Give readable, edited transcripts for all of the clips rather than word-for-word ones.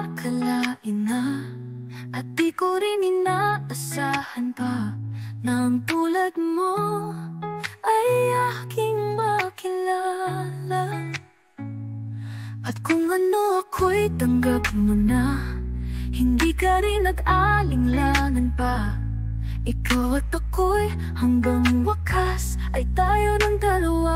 akalain na, at di ko rin inaasahan pa, nang tulad mo ay aking makilala. At kung ano ako'y tanggap mo na, hindi ka rin nag-alinlangan pa. Ikaw at ako'y hanggang wakas ay tayo ng dalawa.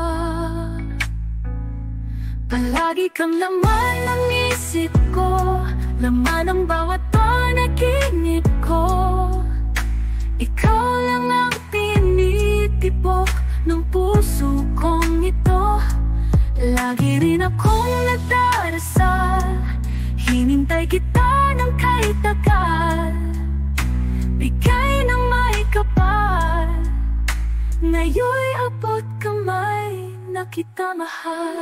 Palagi kang laman ng isip ko, laman ng bawat panaginip ko. Ikaw lang ang tinitibok ng puso kong ito. Lagi rin akong nagdarasal, hinintay kita ng kahit tagal. Bigay ng maykapal, ngayo'y abot kamay na kita mahal.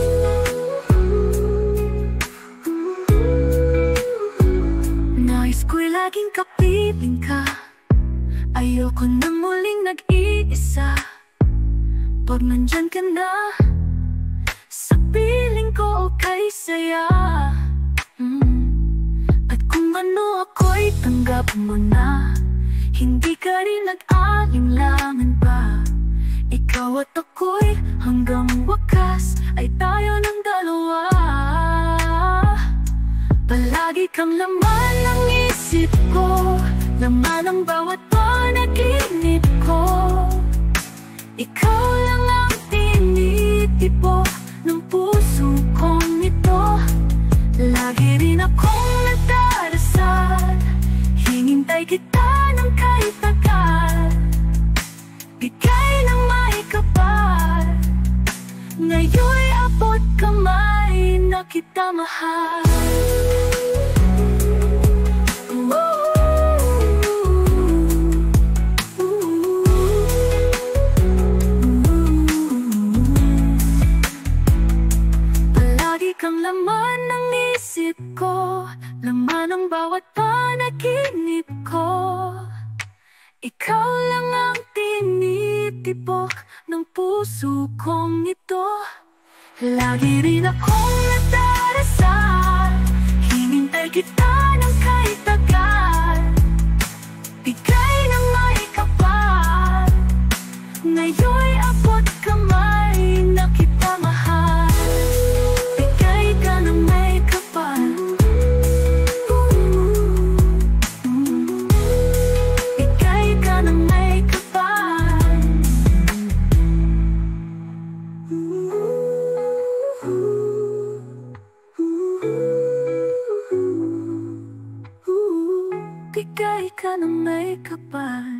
Nais ko'y laging kapiling ka, ayoko na muling nag-iisa. Pag nandyan ka na sa piling ko, okay saya. At kung ano ako'y tanggap mo na, hindi ka rin nag-alinlangan pa. Ikaw at ako'y hanggang wakas ay tayo ng dalawa. Palagi kang laman ng isip ko, laman ng bawat panaginip ko. Ikaw lang ang tinitibok ng puso kong ito. Lagi rin akong nagdarasal, hinihintay kita ng kahit tagal. Bigay ng maykapal, ngayo'y abot kamay na kita mahal. Palagi kang laman ng isip ko, laman ng bawat panaginip ko. Ikaw lang ang tinitibok ng puso kong ito. Lagi rin akong nagdarasal, hinihintay kita ng kahit tagal. Bigay ng maykapal, ngayo'y abot kamay na kita mahal. Bigay ka ng maykapal, bigay ka ng maykapal. Bigay ka ng maykapal.